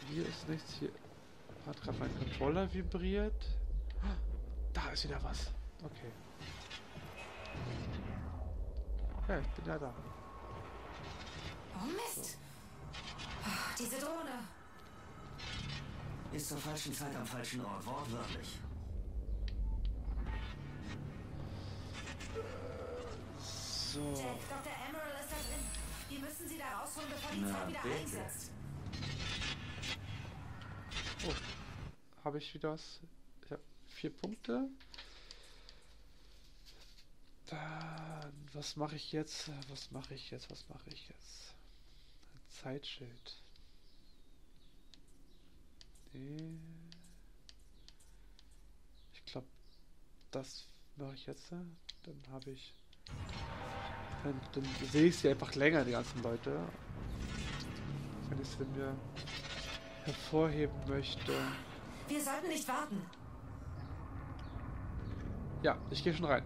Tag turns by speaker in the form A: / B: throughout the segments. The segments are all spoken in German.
A: Hier ist nichts. Hier hat gerade mein Controller vibriert. Da ist wieder was. Okay. Ja, ich bin ja da.
B: Oh Mist! Oh, diese Drohne!
C: Ist zur falschen Zeit am falschen Ort, wortwörtlich.
A: So.
B: Jack, Dr. Emerald ist da drin. Wir müssen sie da rausholen, bevor die Zeit wieder
C: bitte.
B: einsetzt.
A: Oh. Habe ich wieder was? Ich habe 4 Punkte. Dann, was mache ich jetzt? Was mache ich jetzt? Ein Zeitschild. Nee. Ich glaube, das mache ich jetzt. Dann habe ich... Dann sehe ich sie einfach länger, die ganzen Leute. Wenn ich es von mir hervorheben möchte.
B: Wir sollten nicht warten.
A: Ja, ich gehe schon rein.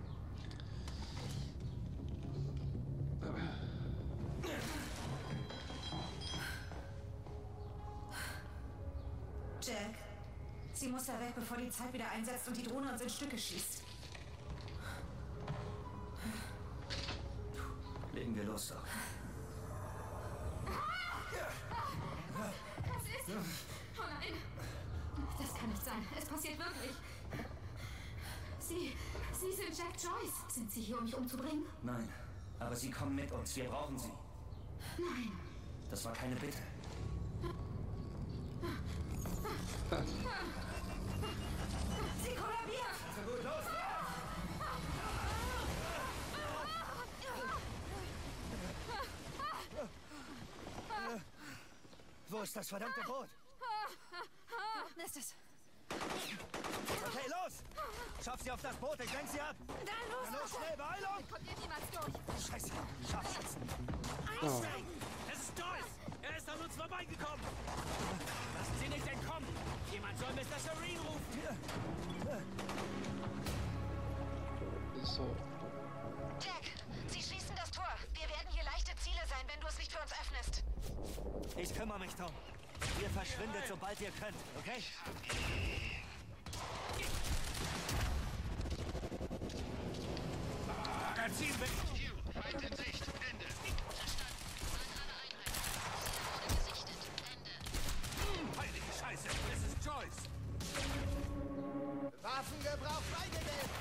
B: Jack, sie muss da weg, bevor die Zeit wieder einsetzt und die Drohne uns in Stücke schießt.
C: Legen wir los, Doc.
D: Was ist? Oh nein. Das kann nicht sein. Es passiert wirklich. Sie sind Jack Joyce. Sind Sie hier, um mich umzubringen?
C: Nein, aber Sie kommen mit uns. Wir brauchen Sie.
D: Nein.
C: Das war keine Bitte.
B: Sie kollabiert!
C: Also gut, los! Wo ist das verdammte Boot?
B: Da ist es.
C: Okay, los! Schaff sie auf das Boot, ich lenk sie ab!
B: Dann los!
C: Na los, schnell, Beeilung!
D: Kommt ihr niemals durch?
C: Scheiße, Scharfschützen!
B: Einsteigen!
E: Es ist Joyce! Er ist an uns vorbeigekommen! Lassen Sie nicht entkommen! Jemand soll Mr. Serene rufen!
A: So.
B: Jack, sie schließen das Tor. Wir werden hier leichte Ziele sein, wenn du es nicht für uns öffnest.
C: Ich kümmere mich drum. Ihr verschwindet, sobald ihr könnt, okay?
E: Magazin weg!
F: Feind in Sicht. Ende.
E: Heilige Scheiße! Es ist Joyce!
F: Waffengebrauch freigegeben.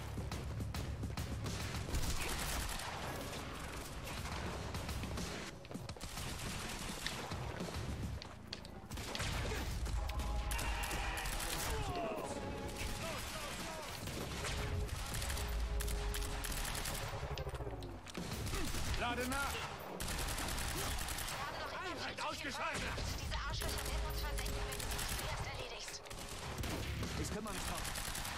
E: Lade nach!
B: Wir haben noch immer
E: Einheit
B: viel zu viel
E: ausgeschaltet.
B: Feuerkraft. Diese Arschlöcher werden uns versenken, wenn du sie zuerst erledigst.
C: Ich kümmere mich drum.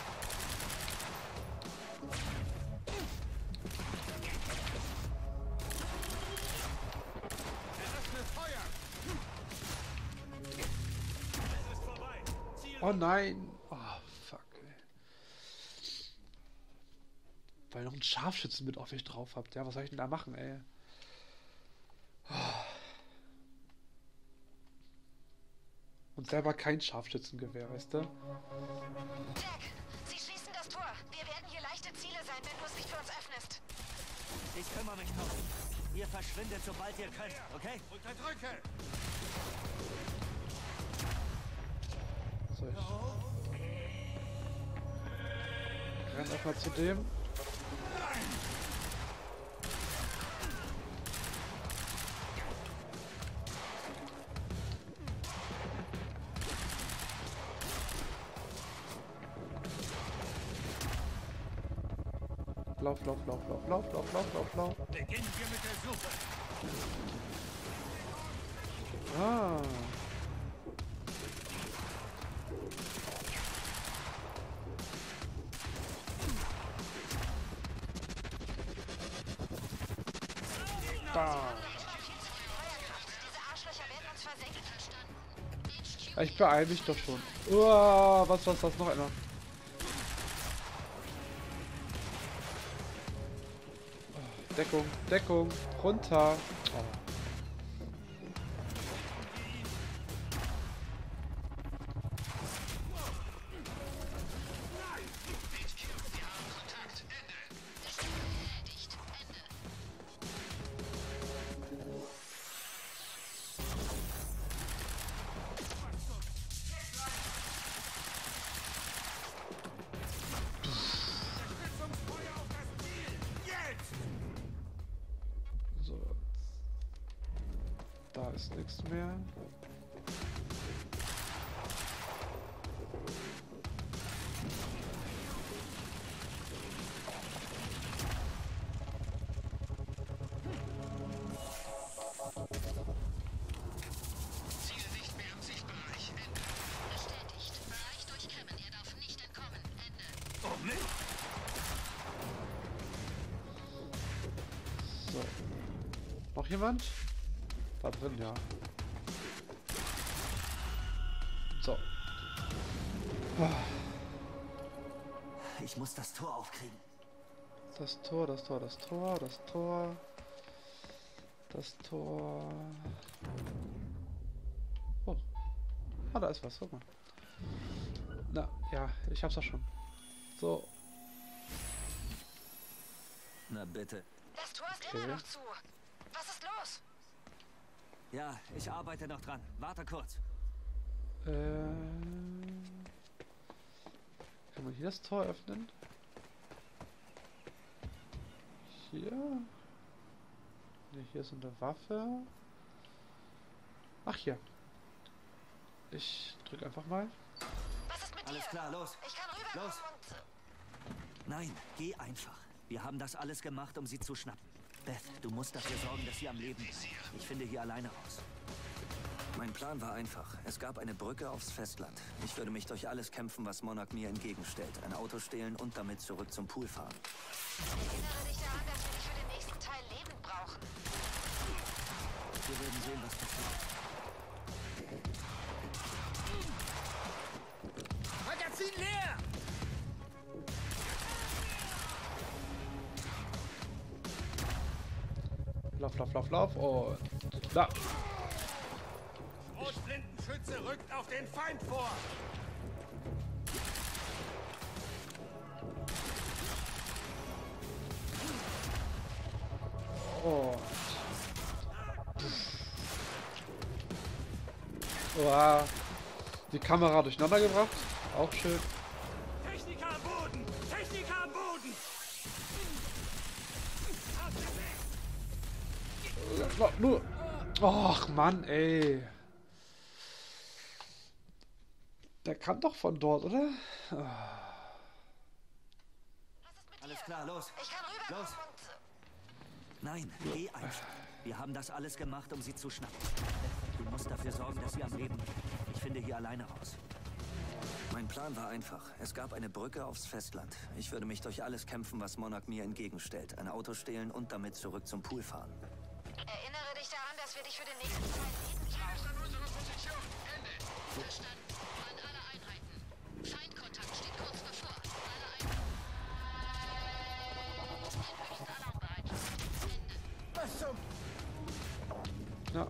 E: Eröffne Feuer! Es ist vorbei! Ziel
A: Oh nein! Oh, fuck, ey. Weil ihr noch einen Scharfschützen mit auf euch drauf habt. Ja, was soll ich denn da machen, ey? Und selber kein Scharfschützengewehr, weißt du?
B: Jack, sie schließen das Tor. Wir werden hier leichte Ziele sein, wenn du es nicht für uns öffnest.
C: Ich kümmere mich drum. Ihr verschwindet, sobald ihr könnt, okay?
E: unterdrücke!
A: So, ich renn einfach zu dem. Lauf, lauf, lauf, lauf, lauf, lauf, lauf, lauf, lauf.
E: Beginnen wir mit der Suche!
A: Ah. Da.
B: Noch immer viel zu viel Feuerkraft. Diese Arschlöcher werden uns versenken.
A: Ja, ich beeil mich doch schon. Uah, was, noch einer. Deckung, Deckung, runter. Oh. Da ist nichts mehr.
F: Ziel nicht mehr im Sichtbereich. Ende.
G: Bestätigt. Bereich durchkämmen. Er darf nicht entkommen. Ende.
C: Oh, Mist!
A: So. Noch jemand? Da drin, ja. So.
C: Ich muss das Tor aufkriegen.
A: Das Tor, das Tor, das Tor, das Tor. Das Tor. Oh. Ah, da ist was, guck mal. Na, ja, ich hab's doch schon. So.
C: Na bitte.
G: Das Tor ist
A: Okay.
G: immer noch zu. Was ist los?
C: Ja, ich arbeite noch dran. Warte kurz.
A: Kann man hier das Tor öffnen? Hier? Ne, hier ist eine Waffe. Ach, hier. Ich drücke einfach mal.
G: Was ist mit
C: Alles
G: dir?
C: klar, los.
G: Ich kann rüberkommen
C: Los.
G: und...
C: Nein, geh einfach. Wir haben das alles gemacht, um sie zu schnappen. Beth, du musst dafür sorgen, dass sie am Leben ist. Ich finde hier alleine raus.
H: Mein Plan war einfach. Es gab eine Brücke aufs Festland. Ich würde mich durch alles kämpfen, was Monarch mir entgegenstellt. Ein Auto stehlen und damit zurück zum Pool fahren.
G: Erinnere dich daran, dass wir dich für den nächsten Teil lebend brauchen.
C: Wir werden sehen, was passiert.
E: Magazin leer!
A: Lauf und da.
E: Rotflintenschütze rückt auf den Feind vor!
A: Und wow. Die Kamera durcheinander gebracht. Auch schön.
E: Techniker am Boden! Techniker am Boden!
A: Nur. Och Mann, ey. Der kann doch von dort, oder?
C: Alles klar, los.
G: Ich kann rüberkommen
C: Los.
G: und...
C: Nein, geh einfach. Wir haben das alles gemacht, um sie zu schnappen. Du musst dafür sorgen, dass sie am Leben ist. Ich finde hier alleine raus.
H: Mein Plan war einfach. Es gab eine Brücke aufs Festland. Ich würde mich durch alles kämpfen, was Monarch mir entgegenstellt. Ein Auto stehlen und damit zurück zum Pool fahren.
G: Erinnere dich daran, dass wir dich für den nächsten Teil lebend brauchen.
F: An unserer Position. Ende.
G: Verstanden. An alle Einheiten. Feindkontakt steht kurz bevor. Alle Einheiten. Erhöhte Alarmbereitschaft. Ende.
E: Was zum...
A: Ja.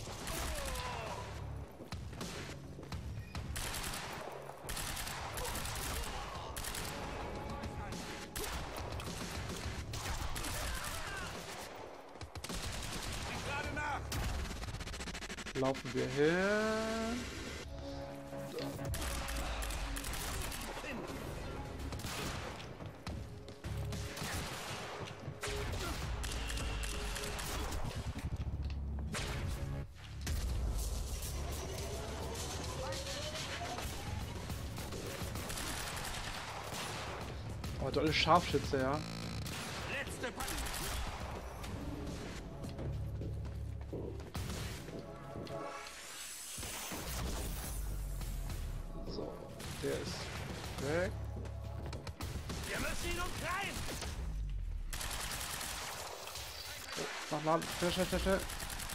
E: Ich lade nach!
A: Laufen wir hin. Oh, tolle Scharfschütze, ja.
E: Letzte Pack!
A: So, der ist weg.
E: Wir müssen ihn umkreisen!
A: Nach Laden. Schnell, schnell, schnell, schnell.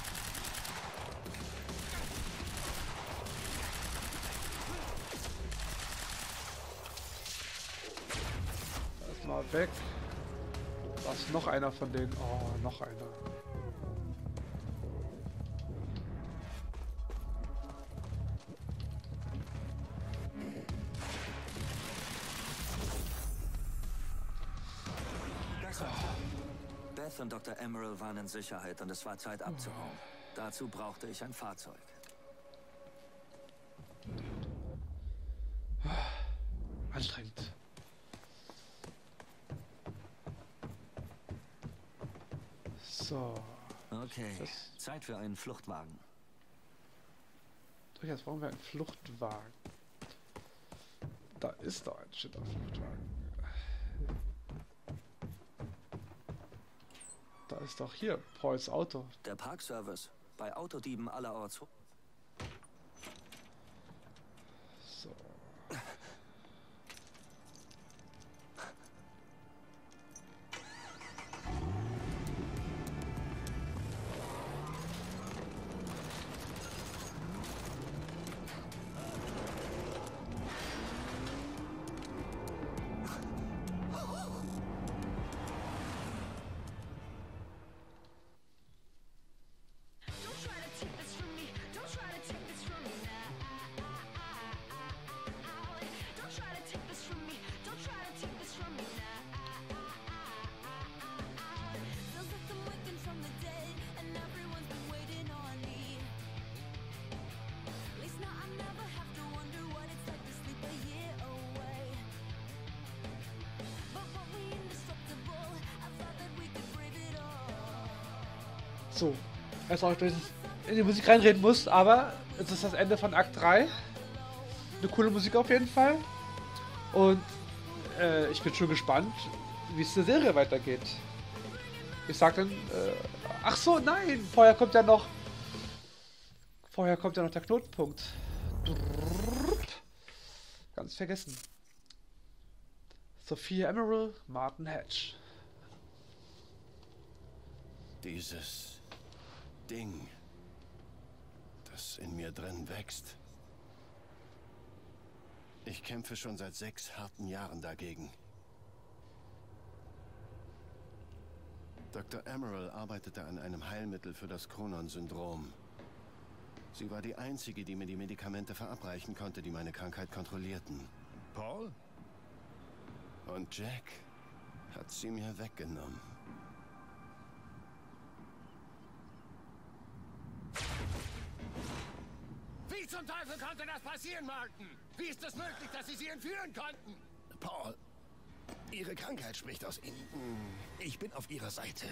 A: Erstmal weg. Da ist noch einer von denen. Oh, noch einer.
H: Beth und Dr. Emerald waren in Sicherheit und es war Zeit abzuhauen. Dazu brauchte ich ein Fahrzeug.
A: Anstrengend. So.
C: Okay,
A: Das-
C: Zeit für einen Fluchtwagen.
A: So, jetzt brauchen wir einen Fluchtwagen. Da ist doch ein Shit auf Fluchtwagen. Da ist doch hier Pauls Auto.
H: Der Parkservice. Bei Autodieben allerorts.
A: So. So, als auch, dass ich in die Musik reinreden muss, aber es ist das Ende von Akt 3. Eine coole Musik auf jeden Fall. Und ich bin schon gespannt, wie es der Serie weitergeht. Ich sag dann, ach so, nein, vorher kommt ja noch der Knotenpunkt. Ganz vergessen. Sophia Emerald, Martin Hatch.
I: Dieses Ding, das in mir drin wächst. Ich kämpfe schon seit 6 harten Jahren dagegen. Dr. Emerald arbeitete an einem Heilmittel für das Cronon-Syndrom. Sie war die einzige, die mir die Medikamente verabreichen konnte, die meine Krankheit kontrollierten.
J: Paul?
I: Und Jack hat sie mir weggenommen.
J: Wie zum Teufel konnte das passieren, Martin? Wie ist es möglich, dass Sie entführen konnten?
K: Paul, Ihre Krankheit spricht aus Ihnen. Ich bin auf Ihrer Seite.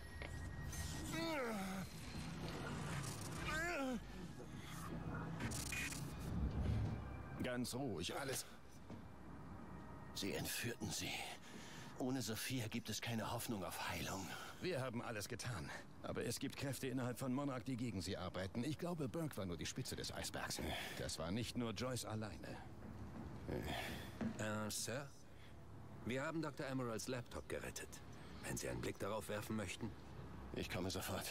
K: Ganz ruhig, alles.
I: Sie entführten sie. Ohne Sophia gibt es keine Hoffnung auf Heilung.
K: Wir haben alles getan. Aber es gibt Kräfte innerhalb von Monarch, die gegen sie arbeiten. Ich glaube, Burke war nur die Spitze des Eisbergs. Das war nicht nur Joyce alleine.
L: Sir? Wir haben Dr. Emeralds Laptop gerettet. Wenn Sie einen Blick darauf werfen möchten.
I: Ich komme sofort.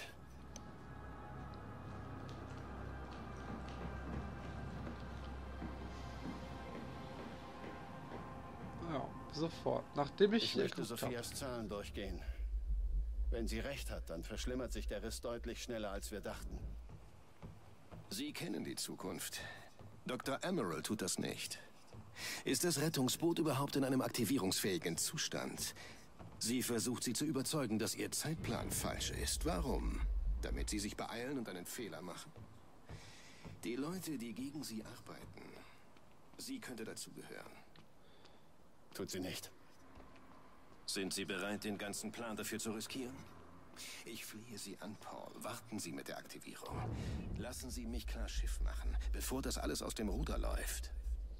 A: Ja, sofort. Nachdem
I: ich möchte Sophias Zahlen durchgehen. Wenn sie recht hat, dann verschlimmert sich der Riss deutlich schneller, als wir dachten.
K: Sie kennen die Zukunft. Dr. Emerald tut das nicht. Ist das Rettungsboot überhaupt in einem aktivierungsfähigen Zustand? Sie versucht, sie zu überzeugen, dass ihr Zeitplan falsch ist. Warum? Damit sie sich beeilen und einen Fehler machen? Die Leute, die gegen sie arbeiten, sie könnte dazugehören.
I: Tut sie nicht.
K: Sind Sie bereit, den ganzen Plan dafür zu riskieren? Ich flehe Sie an, Paul. Warten Sie mit der Aktivierung. Lassen Sie mich klar Schiff machen, bevor das alles aus dem Ruder läuft.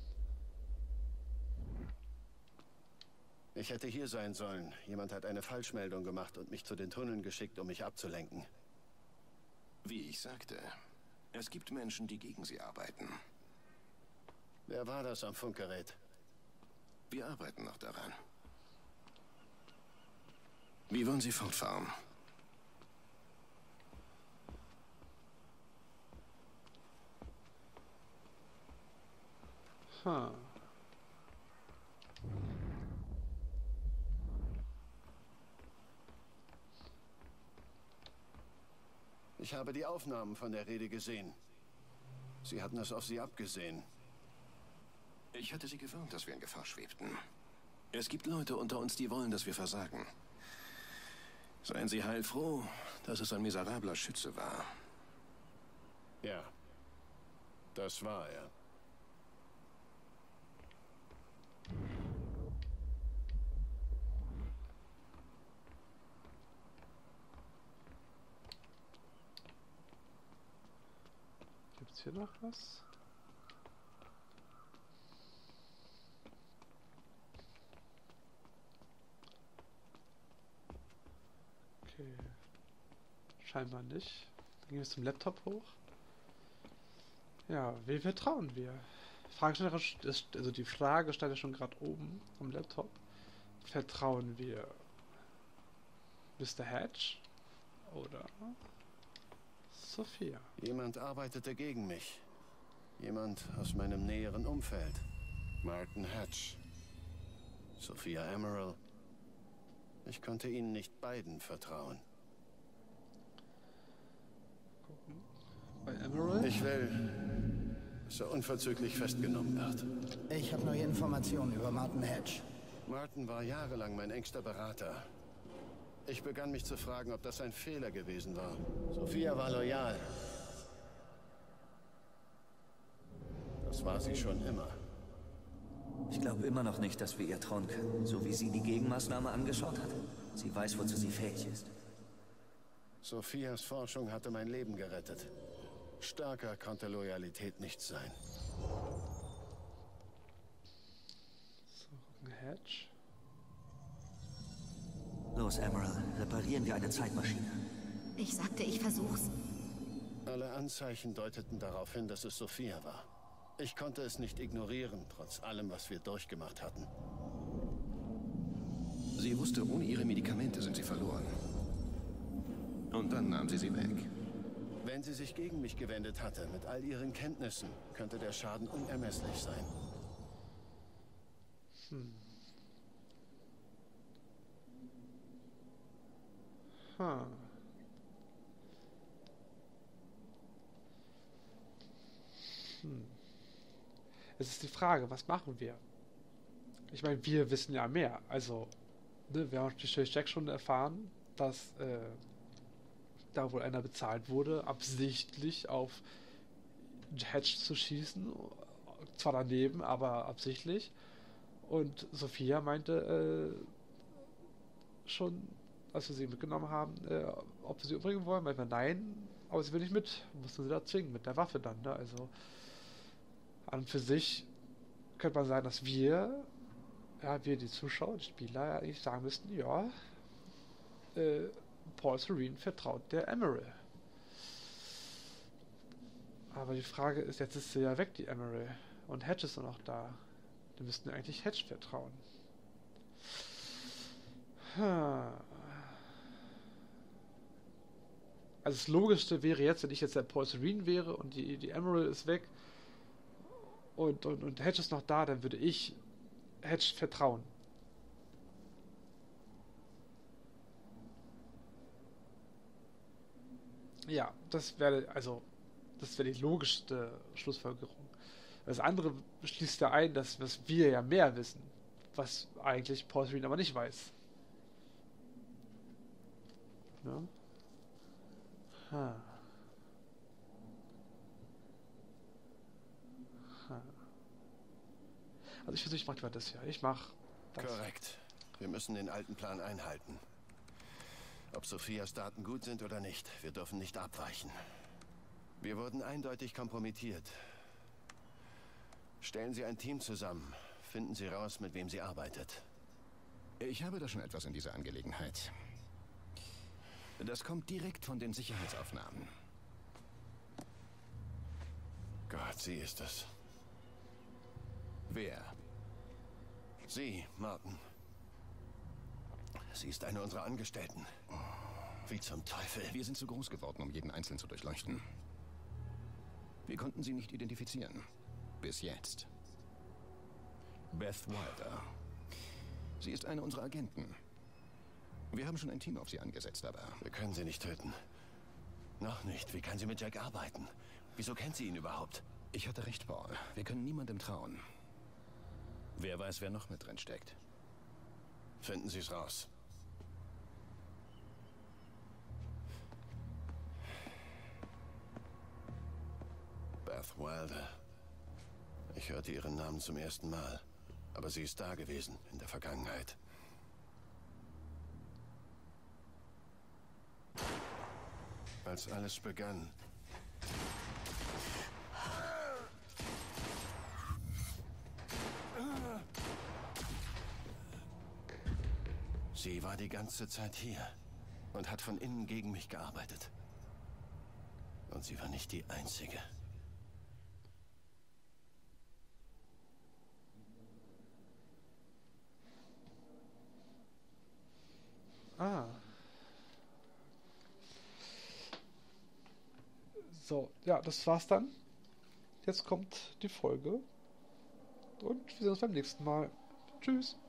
I: Ich hätte hier sein sollen. Jemand hat eine Falschmeldung gemacht und mich zu den Tunneln geschickt, um mich abzulenken.
K: Wie ich sagte, es gibt Menschen, die gegen Sie arbeiten.
I: Wer war das am Funkgerät?
K: Wir arbeiten noch daran. Wie wollen Sie fortfahren?
I: Ich habe die Aufnahmen von der Rede gesehen. Sie hatten es auf Sie abgesehen.
K: Ich hatte Sie gewarnt, dass wir in Gefahr schwebten. Es gibt Leute unter uns, die wollen, dass wir versagen. Seien Sie heilfroh, dass es ein miserabler Schütze war.
I: Ja, das war er.
A: Gibt's hier noch was? Okay. Scheinbar nicht. Dann gehen wir zum Laptop hoch. Ja, wem vertrauen wir? Also die Frage stand ja schon gerade oben am Laptop. Vertrauen wir Mr. Hedge oder Sophia?
I: Jemand arbeitete gegen mich. Jemand aus meinem näheren Umfeld. Martin Hedge. Sophia Emerald. Ich konnte ihnen nicht beiden vertrauen.
A: Bei Emerald?
I: Ich will, dass er unverzüglich festgenommen wird.
M: Ich habe neue Informationen über Martin Hedge.
I: Martin war jahrelang mein engster Berater. Ich begann mich zu fragen, ob das ein Fehler gewesen war. Sophia war loyal. Das war sie schon immer.
C: Ich glaube immer noch nicht, dass wir ihr trauen können, so wie sie die Gegenmaßnahme angeschaut hat. Sie weiß, wozu sie fähig ist.
I: Sophias Forschung hatte mein Leben gerettet. Stärker konnte Loyalität nicht sein.
A: So, ein Hedge.
C: Los, Emerald, reparieren wir eine Zeitmaschine.
D: Ich sagte, ich versuch's.
I: Alle Anzeichen deuteten darauf hin, dass es Sophia war. Ich konnte es nicht ignorieren, trotz allem, was wir durchgemacht hatten.
K: Sie wusste, ohne ihre Medikamente sind sie verloren. Und dann nahm sie sie weg.
I: Wenn sie sich gegen mich gewendet hatte, mit all ihren Kenntnissen, könnte der Schaden unermesslich sein.
A: Es ist die Frage, was machen wir? Ich meine, wir wissen ja mehr. Also, ne, wir haben durch Jack schon erfahren, dass da wohl einer bezahlt wurde, absichtlich auf Hedge zu schießen. Zwar daneben, aber absichtlich. Und Sophia meinte schon, als wir sie mitgenommen haben, ob wir sie umbringen wollen. Meinte nein, aber sie will nicht mit. Mussten sie da zwingen, mit der Waffe dann. Ne? Also an und für sich könnte man sagen, dass wir die Zuschauer, die Spieler, ja eigentlich sagen müssten, ja, Paul Serene vertraut der Emerald. Aber die Frage ist, jetzt ist sie ja weg, die Emerald. Und Hedge ist nur noch da. Wir müssten eigentlich Hedge vertrauen. Also das Logischste wäre jetzt, wenn ich jetzt der Paul Serene wäre und die Emerald ist weg und Hedge ist noch da, dann würde ich Hedge vertrauen. Ja, das wäre die logischste Schlussfolgerung. Das andere schließt ja ein, dass wir ja mehr wissen, was eigentlich Paul Serene aber nicht weiß. Ne? Also ich versuche, ich mache das hier. Ich mache das.
I: Korrekt. Wir müssen den alten Plan einhalten. Ob Sophias Daten gut sind oder nicht, wir dürfen nicht abweichen. Wir wurden eindeutig kompromittiert. Stellen Sie ein Team zusammen. Finden Sie raus, mit wem sie arbeitet.
K: Ich habe da schon etwas in dieser Angelegenheit. Das kommt direkt von den Sicherheitsaufnahmen.
I: Gott, sie ist es.
K: Wer?
I: Sie, Martin. Sie ist eine unserer Angestellten. Wie zum Teufel?
K: Wir sind zu groß geworden, um jeden Einzelnen zu durchleuchten. Wir konnten sie nicht identifizieren. Bis jetzt. Beth Wilder. Sie ist eine unserer Agenten. Wir haben schon ein Team auf sie angesetzt, aber...
I: Wir können sie nicht töten. Noch nicht. Wie kann sie mit Jack arbeiten? Wieso kennt sie ihn überhaupt?
K: Ich hatte recht, Paul. Wir können niemandem trauen. Wer weiß, wer noch mit drin steckt.
I: Finden Sie es raus. Beth Wilder. Ich hörte ihren Namen zum ersten Mal. Aber sie ist da gewesen, in der Vergangenheit. Als alles begann. Sie war die ganze Zeit hier. und hat von innen gegen mich gearbeitet. Und sie war nicht die einzige.
A: Ah. So, ja, das war's dann. Jetzt kommt die Folge. Und wir sehen uns beim nächsten Mal. Tschüss.